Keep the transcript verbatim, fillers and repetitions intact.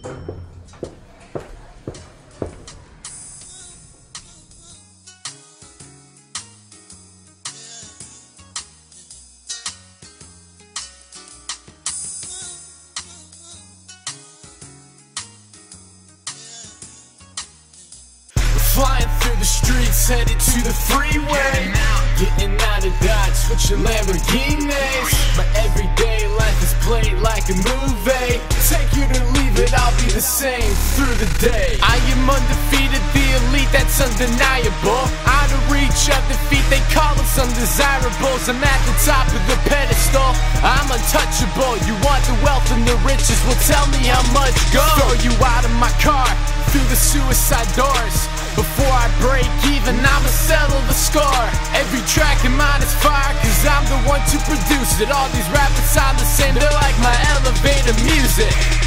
Flying through the streets, headed to the freeway. Getting out of Dodge, switching Lamborghinis. My everyday life is played like a movie. Take you to leave it, I'll be the same through the day. I am undefeated, the elite, that's undeniable. Out of reach of defeat, they call us undesirables. I'm at the top of the pedestal, I'm untouchable. You want the wealth and the riches, well tell me how much goes. Throw you out of my car, through the suicide doors. Before I break even, I'ma settle the score. Every track in mine is fire, cause I'm the one to produce it. All these rappers sound the same, they're like my elevator music.